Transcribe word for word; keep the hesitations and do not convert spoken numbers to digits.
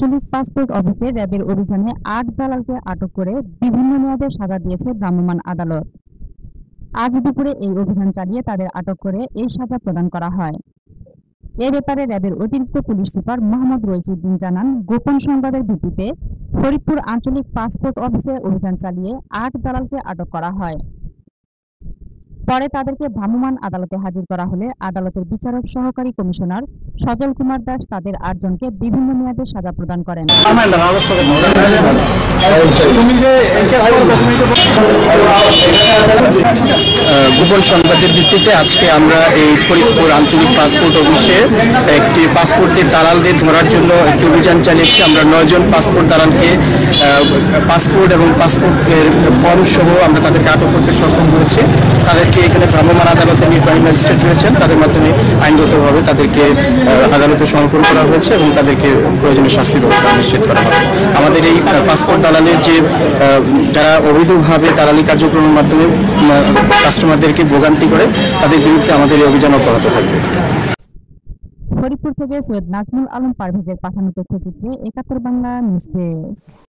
আঞ্চলিক পাসপোর্ট অফিসে র্যাবের অভিযানে আট দালালকে আটক করে বিভিন্ন মেয়াদে সাজা দিয়েছে ভ্রাম্যমাণ আদালত। আজ দুপুরে এই অভিযান চালিয়ে তাদের আটক করে এই সাজা প্রদান করা হয়। এ ব্যাপারে র্যাবের অতিরিক্ত পুলিশ সুপার মোহাম্মদ রইসুদ্দিন জানান, গোপন সংবাদের ভিত্তিতে ফরিদপুর আঞ্চলিক পাসপোর্ট অফিসে অভিযান চালিয়ে আট দালালকে আটক করা হয়। পরে তাদেরকে ভ্রাম্যমাণ আদালতে হাজির করা হলে আদালতের বিচারক সহকারী কমিশনার সজল কুমার দাস তাদের আটজনকে বিভিন্ন মেয়াদে সাজা প্রদান করেন। গোপন সংবাদের ভিত্তিতে আজকে আমরা এই ফরিদপুর আঞ্চলিক পাসপোর্ট অফিসে একটি পাসপোর্টের দালালদের ধরার জন্য একটি অভিযান চালিয়েছি। আমরা নয়জন পাসপোর্ট দালালকে পাসপোর্ট এবং পাসপোর্টের ফর্ম সহ আমরা তাদেরকে আটক করতে সক্ষম হয়েছি। তাদেরকে এখানে ভ্রাম্যমাণ আদালতের নির্বাহী ম্যাজিস্ট্রেট রয়েছেন, তাদের মাধ্যমে আইনগতভাবে তাদেরকে আদালতে সমর্পণ করা হয়েছে এবং তাদেরকে প্রয়োজনীয় শাস্তি ব্যবস্থা নিশ্চিত করা হবে। আমাদের এই পাসপোর্ট দালালের যে যারা অবৈধভাবে দালালি কার্যক্রমের মাধ্যমে কাস্টমারদেরকে ভোগান্তি করে, তাদের বিরুদ্ধে আমাদের এই অভিযান অব্যাহত থাকবে। ফরিদপুর থেকে সৈয়দ নাজমুল আলম পারভেজের পাঠানো তথ্যচিত্রে একাত্তর বাংলা নিউজ ডেস্ক।